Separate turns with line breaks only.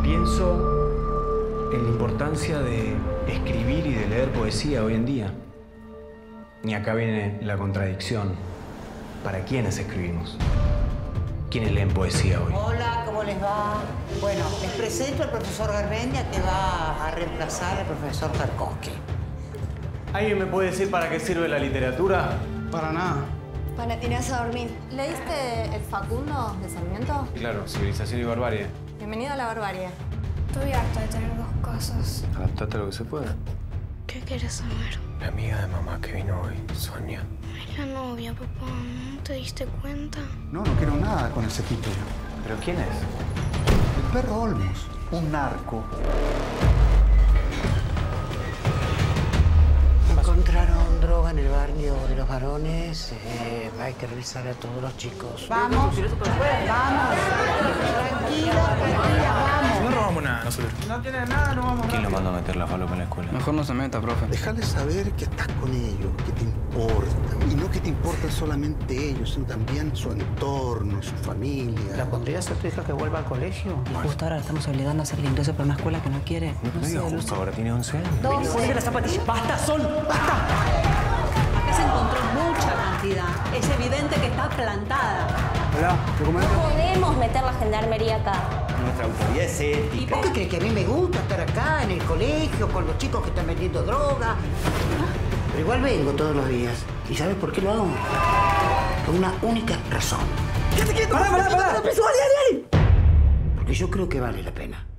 Pienso en la importancia de escribir y de leer poesía hoy en día. Y acá viene la contradicción. ¿Para quiénes escribimos? ¿Quiénes leen poesía hoy?
Hola, ¿cómo les va? Bueno, les presento al profesor Garmendia, que va a reemplazar al profesor Tarkovsky.
¿Alguien me puede decir para qué sirve la literatura?
Para nada.
Para tirarse a dormir.
¿Leíste El Facundo de Sarmiento?
Claro, civilización y barbarie.
Bienvenido a la barbarie.
Estoy harta de tener dos casas.
Adaptate a lo que se pueda.
¿Qué quieres saber?
La amiga de mamá que vino hoy, Sonia.
Es la novia, papá. ¿No te diste cuenta?
No quiero nada con ese tipo.
¿Pero quién es?
El perro Olmos, un narco.
Encontraron droga en el barrio de los varones. Hay que revisar a todos los chicos. Vamos, vamos. Tranquila, vamos.
No robamos nada nosotros.
No tienes nada, no vamos.
¿Quién lo mandó a meter la falopa en la escuela?
Mejor no se meta, profe.
Déjale saber que estás con ellos, que te importan. Y no que te importan solamente ellos, sino también su entorno, su familia.
¿La pondrías a tu hija que vuelva al colegio?
Justo ahora la estamos obligando a hacer el ingreso para una escuela que no quiere.
No digas justo, ahora tiene 11 años.
Ponle las zapatillas. ¡Basta, Sol! ¡Basta!
Acá se encontró mucha cantidad. Es evidente que está plantada.
Hola, ¿documento?
No podemos meter la gendarmería acá.
Nuestra autoridad es ética.
¿Por qué crees que a mí me gusta estar acá en el colegio con los chicos que están vendiendo droga? Pero igual vengo todos los días. ¿Y sabes por qué lo hago? Por una única razón.
¡Pará!
Porque yo creo que vale la pena.